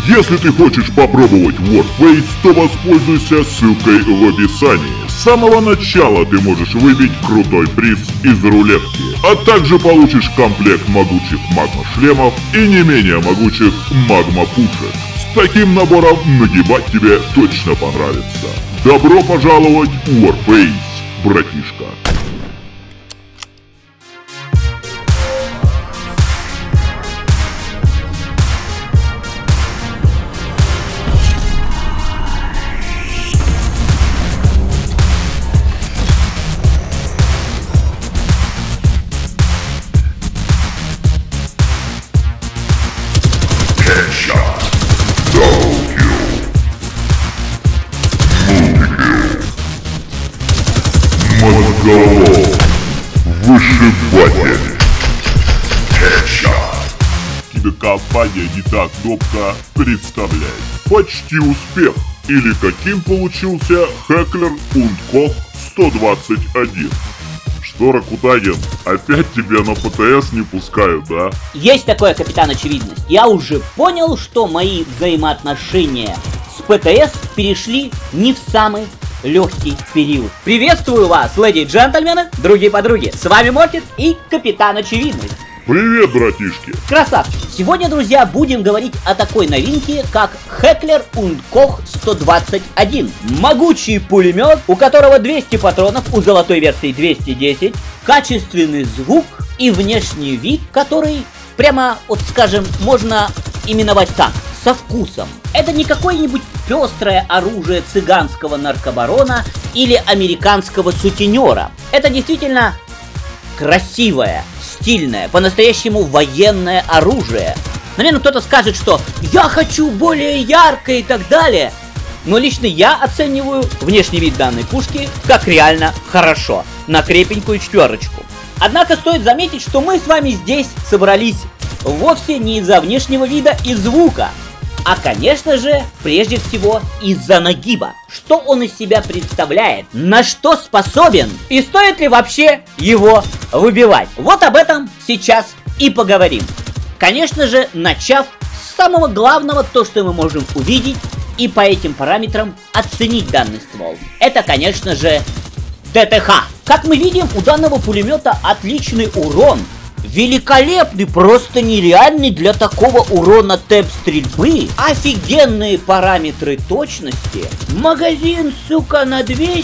Если ты хочешь попробовать Warface, то воспользуйся ссылкой в описании. С самого начала ты можешь выбить крутой приз из рулетки, а также получишь комплект могучих магма-шлемов и не менее могучих магма-пушек. С таким набором нагибать тебе точно понравится. Добро пожаловать в Warface, братишка. Мозголов. Вышибатель. Кинокомпания «Не та кнопка» представляет почти успех, или каким получился Heckler & Koch 121. Что, Ракутагин, опять тебя на ПТС не пускают, да? Есть такое, капитан Очевидность. Я уже понял, что мои взаимоотношения с ПТС перешли не в самый легкий период. Приветствую вас, леди и джентльмены, другие подруги. С вами Мортид и капитан Очевидность. Привет, братишки. Красавчик. Сегодня, друзья, будем говорить о такой новинке, как Heckler & Koch 121. Могучий пулемет, у которого 200 патронов, у золотой версии 210, качественный звук и внешний вид, который прямо, вот скажем, можно именовать так, со вкусом. Это не какое-нибудь пестрое оружие цыганского наркобарона или американского сутенера. Это действительно красивое, стильное, по-настоящему военное оружие. Наверное, кто-то скажет, что я хочу более яркое и так далее. Но лично я оцениваю внешний вид данной пушки как реально хорошо, на крепенькую 4. Однако стоит заметить, что мы с вами здесь собрались вовсе не из-за внешнего вида и звука, а, конечно же, прежде всего из-за нагиба. Что он из себя представляет, на что способен и стоит ли вообще его выбивать. Вот об этом сейчас и поговорим. Конечно же, начав с самого главного, то, что мы можем увидеть и по этим параметрам оценить данный ствол. Это, конечно же, ДТХ. Как мы видим, у данного пулемета отличный урон. Великолепный, просто нереальный для такого урона темп стрельбы. Офигенные параметры точности. Магазин, сука, на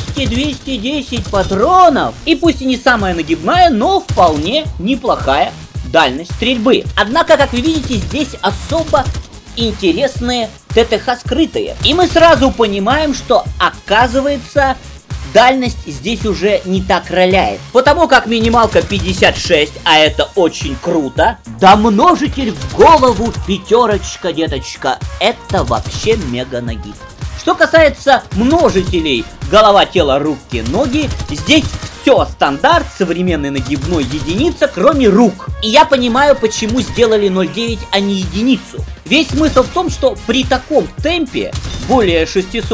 200-210 патронов. И пусть и не самая нагибная, но вполне неплохая дальность стрельбы. Однако, как вы видите, здесь особо интересные ТТХ скрытые. И мы сразу понимаем, что, оказывается, дальность здесь уже не так роляет. Потому как минималка 56, а это очень круто. Да множитель в голову 5, деточка. Это вообще мега нагиб. Что касается множителей голова, тело, руки, ноги, здесь все стандарт, современной нагибной единица, кроме рук. И я понимаю, почему сделали 0.9, а не единицу. Весь смысл в том, что при таком темпе, более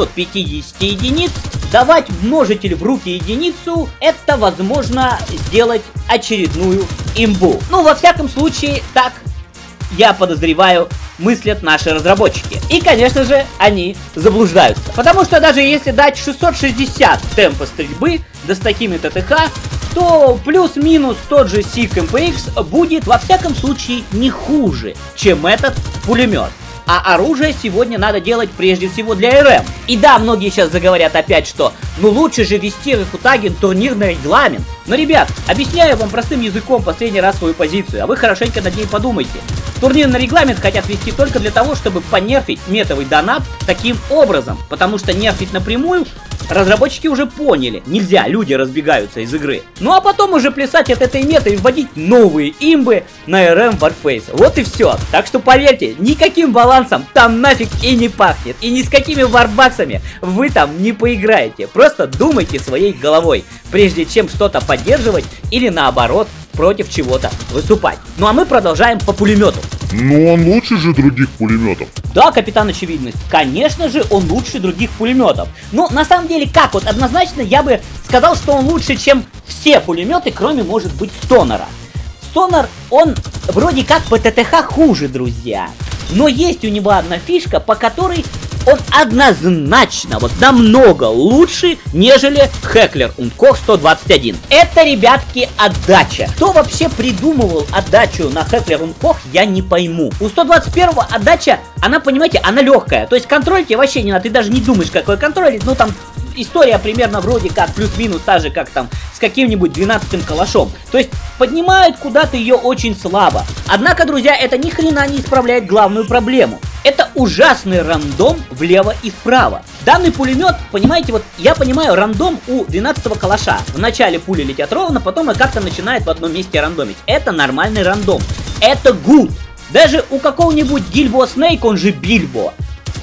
650 единиц, давать множитель в руки единицу, это возможно сделать очередную имбу. Ну, во всяком случае, так, я подозреваю, мыслят наши разработчики. И, конечно же, они заблуждаются. Потому что даже если дать 660 темпа стрельбы, да с такими ТТХ, то плюс-минус тот же SIG MPX будет, во всяком случае, не хуже, чем этот пулемет. А оружие сегодня надо делать прежде всего для РМ. И да, многие сейчас заговорят опять, что ну лучше же вести Ракутагин турнирный регламент. Но, ребят, объясняю вам простым языком последний раз свою позицию, а вы хорошенько над ней подумайте. Турнирный регламент хотят вести только для того, чтобы понерфить метовый донат таким образом. Потому что нерфить напрямую разработчики уже поняли, нельзя, люди разбегаются из игры. Ну а потом уже плясать от этой меты и вводить новые имбы на РМ Warface. Вот и все. Так что поверьте, никаким балансом там нафиг и не пахнет. И ни с какими варбаксами вы там не поиграете. Просто думайте своей головой, прежде чем что-то поддерживать или наоборот против чего-то выступать. Ну а мы продолжаем по пулемету. Но он лучше же других пулеметов. Да, капитан Очевидность, конечно же он лучше других пулеметов. Но на самом деле как, вот однозначно я бы сказал, что он лучше, чем все пулеметы, кроме, может быть, Стонера. Стонер, он вроде как по ТТХ хуже, друзья. Но есть у него одна фишка, по которой он однозначно, вот намного лучше, нежели Heckler & Koch 121. Это, ребятки, отдача. Кто вообще придумывал отдачу на Heckler & Koch, я не пойму. У 121-го отдача, она, понимаете, она легкая. То есть контроль тебе вообще не надо, ты даже не думаешь, какой контроль. Ну там история примерно вроде как плюс-минус та же, как там с каким-нибудь 12-м калашом. То есть поднимают куда-то ее очень слабо. Однако, друзья, это ни хрена не исправляет главную проблему. Это ужасный рандом влево и вправо. Данный пулемет, понимаете, вот я понимаю рандом у 12-го калаша. Вначале пули летят ровно, потом и как-то начинает в одном месте рандомить. Это нормальный рандом. Это good. Даже у какого-нибудь Гильбо Снейк, он же Бильбо,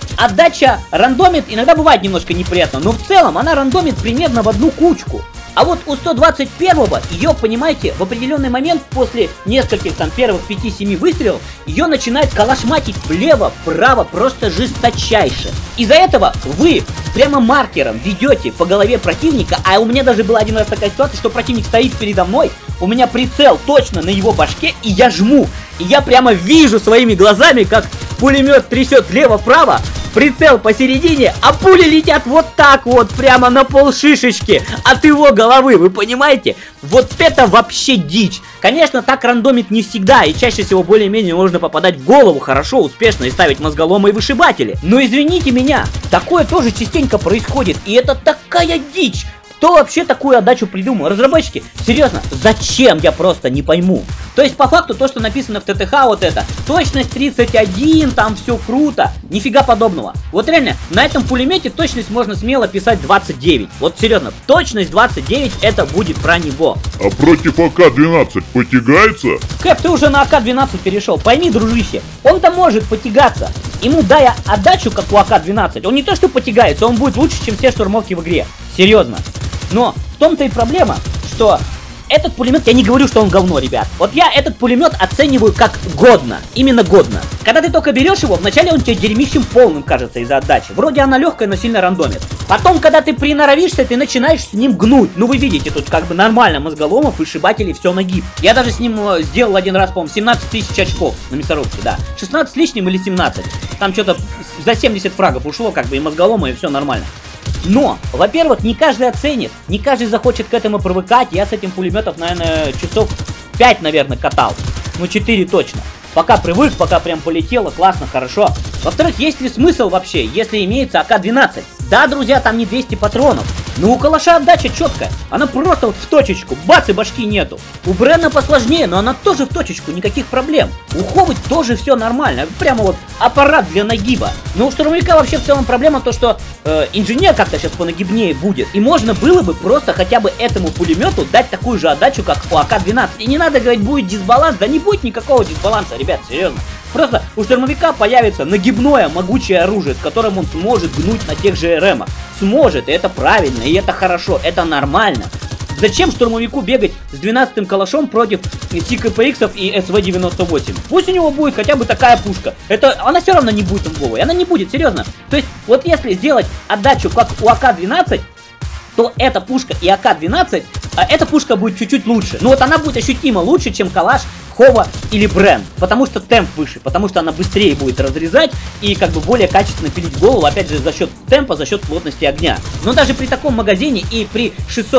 отдача рандомит, иногда бывает немножко неприятно, но в целом она рандомит примерно в одну кучку. А вот у 121-го ее, понимаете, в определенный момент после нескольких там первых 5-7 выстрелов ее начинает калашматить влево, вправо, просто жесточайше. Из-за этого вы прямо маркером ведете по голове противника, а у меня даже была один раз такая ситуация, что противник стоит передо мной, у меня прицел точно на его башке, и я жму. И я прямо вижу своими глазами, как пулемет трясет влево-вправо, прицел посередине, а пули летят вот так вот, прямо на полшишечки от его головы, вы понимаете? Вот это вообще дичь. Конечно, так рандомит не всегда, и чаще всего более-менее можно попадать в голову хорошо, успешно и ставить мозголомы и вышибатели. Но извините меня, такое тоже частенько происходит, и это такая дичь. Кто вообще такую отдачу придумал? Разработчики? Серьезно, зачем? Я просто не пойму. То есть, по факту, то, что написано в ТТХ, вот это, точность 31, там все круто. Нифига подобного. Вот реально, на этом пулемете точность можно смело писать 29. Вот серьезно, точность 29, это будет про него. А против АК-12 потягается? Кэп, ты уже на АК-12 перешел. Пойми, дружище, он-то может потягаться. Ему дая отдачу, как у АК-12, он не то что потягается, он будет лучше, чем все штурмовки в игре. Серьезно. Но в том-то и проблема, что этот пулемет, я не говорю, что он говно, ребят. Вот я этот пулемет оцениваю как годно. Именно годно. Когда ты только берешь его, вначале он тебе дерьмищем полным кажется из-за отдачи. Вроде она легкая, но сильно рандомит. Потом, когда ты приноровишься, ты начинаешь с ним гнуть. Ну вы видите, тут как бы нормально мозголомов, вышибателей, все нагиб. Я даже с ним сделал один раз, по-моему, 17 тысяч очков на мясорубке, да. 16 лишним или 17. Там что-то за 70 фрагов ушло, как бы, и мозголома, и все нормально. Но, во-первых, не каждый оценит, не каждый захочет к этому привыкать. Я с этим пулеметом, наверное, часов 5, наверное, катал. Ну, 4 точно. Пока привык, пока прям полетело, классно, хорошо. Во-вторых, есть ли смысл вообще, если имеется АК-12? Да, друзья, там не 200 патронов. Но у калаша отдача четкая. Она просто вот в точечку, бац, и башки нету. У Брена посложнее, но она тоже в точечку, никаких проблем. У Ховы тоже все нормально, прямо вот аппарат для нагиба. Но у штурмовика вообще в целом проблема то, что инженер как-то сейчас понагибнее будет. И можно было бы просто хотя бы этому пулемету дать такую же отдачу, как у АК-12. И не надо говорить, будет дисбаланс, да не будет никакого дисбаланса, ребят, серьезно. Просто у штурмовика появится нагибное могучее оружие, с которым он сможет гнуть на тех же РМах. Сможет, и это правильно, и это хорошо, это нормально. Зачем штурмовику бегать с 12-м калашом против СКПХ и СВ-98? Пусть у него будет хотя бы такая пушка. Она все равно не будет имбовой, она не будет, серьезно. То есть, вот если сделать отдачу как у АК-12, то эта пушка и АК-12, эта пушка будет чуть-чуть лучше. Но вот она будет ощутимо лучше, чем калаш, Хова или Брен, потому что темп выше, потому что она быстрее будет разрезать и как бы более качественно пилить голову, опять же, за счет темпа, за счет плотности огня. Но даже при таком магазине и при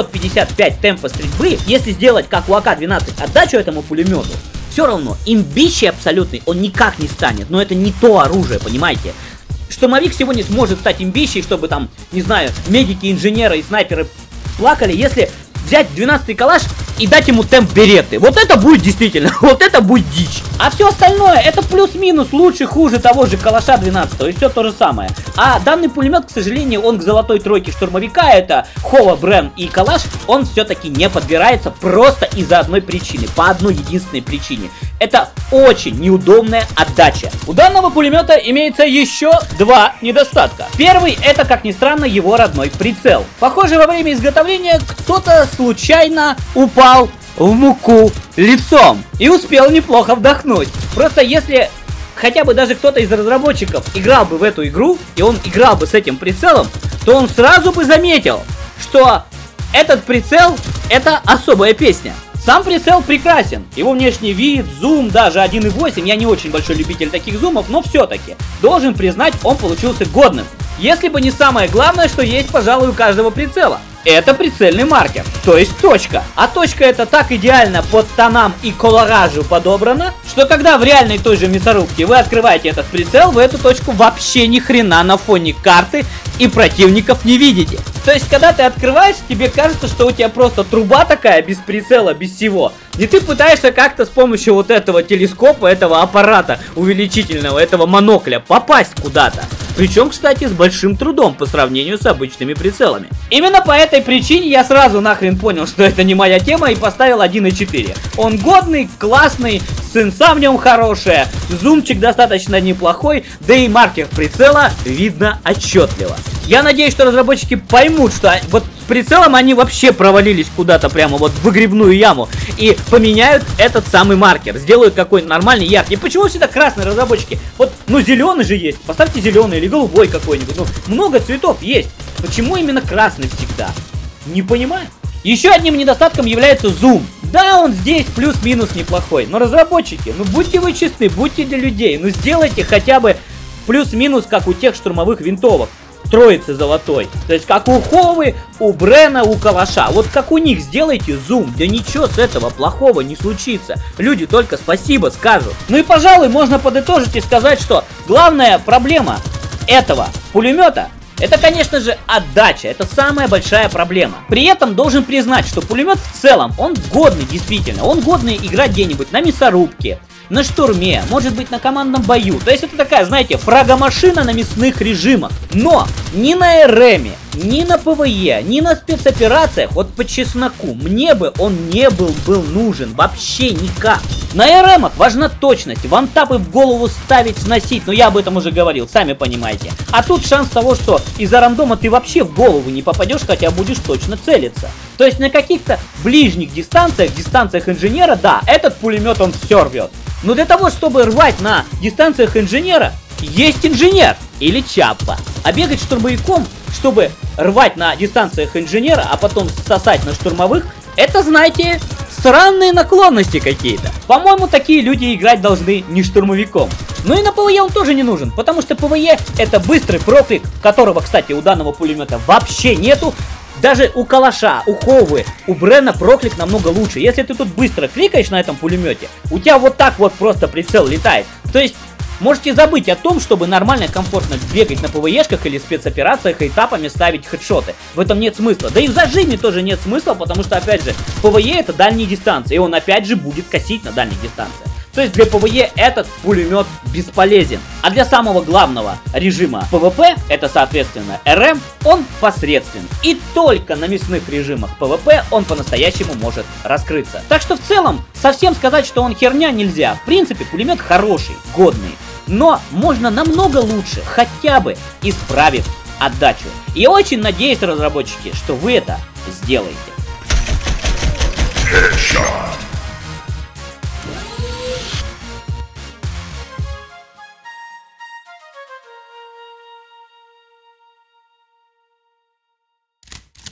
655 темпа стрельбы, если сделать как у АК-12 отдачу этому пулемету, все равно имбищий абсолютный он никак не станет, но это не то оружие, понимаете? Штурмовик сегодня сможет стать имбищей, чтобы там, не знаю, медики, инженеры и снайперы плакали, если взять 12-й калаш и дать ему темп береты. Вот это будет действительно, вот это будет дичь. А все остальное, это плюс-минус, лучше, хуже того же калаша 12-го, и все то же самое. А данный пулемет, к сожалению, он к золотой тройке штурмовика, это Хова, Брен и калаш, он все-таки не подбирается просто из-за одной причины, по одной единственной причине. Это очень неудобная отдача. У данного пулемета имеется еще два недостатка. Первый, это, как ни странно, его родной прицел. Похоже, во время изготовления кто-то случайно упал в муку лицом и успел неплохо вдохнуть. Просто если хотя бы даже кто-то из разработчиков играл бы в эту игру, и он играл бы с этим прицелом, то он сразу бы заметил, что этот прицел — это особая песня. Сам прицел прекрасен, его внешний вид, зум, даже 1.8, я не очень большой любитель таких зумов, но все-таки, должен признать, он получился годным. Если бы не самое главное, что есть, пожалуй, у каждого прицела. Это прицельный маркер, то есть точка. А точка это так идеально под тонам и колоражу подобрана, что когда в реальной той же мясорубке вы открываете этот прицел, вы эту точку вообще ни хрена на фоне карты и противников не видите. То есть, когда ты открываешь, тебе кажется, что у тебя просто труба такая, без прицела, без всего. И ты пытаешься как-то с помощью вот этого телескопа, этого аппарата увеличительного, этого монокля попасть куда-то. Причем, кстати, с большим трудом по сравнению с обычными прицелами. Именно по этой причине я сразу нахрен понял, что это не моя тема, и поставил 1.4. Он годный, классный, сенса в нем хорошая, зумчик достаточно неплохой, да и маркер прицела видно отчетливо. Я надеюсь, что разработчики поймут, что вот с прицелом они вообще провалились куда-то прямо вот в выгребную яму и поменяют этот самый маркер, сделают какой-то нормальный яркий. Почему всегда красные разработчики? Вот, ну зеленый же есть, поставьте зеленый или голубой какой-нибудь, ну много цветов есть. Почему именно красный всегда? Не понимаю. Еще одним недостатком является зум. Да, он здесь плюс-минус неплохой, но разработчики, ну будьте вы честны, будьте для людей, ну сделайте хотя бы плюс-минус, как у тех штурмовых винтовок. Троицы золотой. То есть как у Ховы, у Брена, у Калаша. Вот как у них сделайте зум. Да ничего с этого плохого не случится. Люди только спасибо скажут. Ну и пожалуй, можно подытожить и сказать, что главная проблема этого пулемета — это, конечно же, отдача. Это самая большая проблема. При этом должен признать, что пулемет в целом, он годный действительно. Он годный играть где-нибудь на мясорубке, на штурме, может быть на командном бою. То есть это такая, знаете, фрагомашина на мясных режимах. Но ни на РМе, ни на ПВЕ, ни на спецоперациях, вот по чесноку, мне бы он не был нужен вообще никак. На РМах важна точность, вантапы в голову ставить, сносить, но я об этом уже говорил, сами понимаете. А тут шанс того, что из-за рандома ты вообще в голову не попадешь, хотя будешь точно целиться. То есть на каких-то ближних дистанциях, инженера, да, этот пулемет он все рвет. Но для того, чтобы рвать на дистанциях инженера, есть инженер или чаппа. А бегать штурмовиком, чтобы рвать на дистанциях инженера, а потом сосать на штурмовых, это, знаете, странные наклонности какие-то. По-моему, такие люди играть должны не штурмовиком. Ну и на ПВЕ он тоже не нужен, потому что ПВЕ это быстрый проклик, которого, кстати, у данного пулемета вообще нету. Даже у Калаша, у Ховы, у Брена проклик намного лучше. Если ты тут быстро кликаешь на этом пулемете, у тебя вот так вот просто прицел летает. То есть можете забыть о том, чтобы нормально, комфортно бегать на ПВЕшках или спецоперациях и этапами ставить хедшоты. В этом нет смысла. Да и в зажиме тоже нет смысла, потому что, опять же, ПВЕ это дальние дистанции, и он опять же будет косить на дальних дистанциях. То есть для ПВЕ этот пулемет бесполезен. А для самого главного режима ПВП, это соответственно РМ, он посредствен. И только на мясных режимах ПВП он по-настоящему может раскрыться. Так что в целом совсем сказать, что он херня, нельзя. В принципе, пулемет хороший, годный. Но можно намного лучше, хотя бы исправив отдачу. И я очень надеюсь, разработчики, что вы это сделаете. Headshot.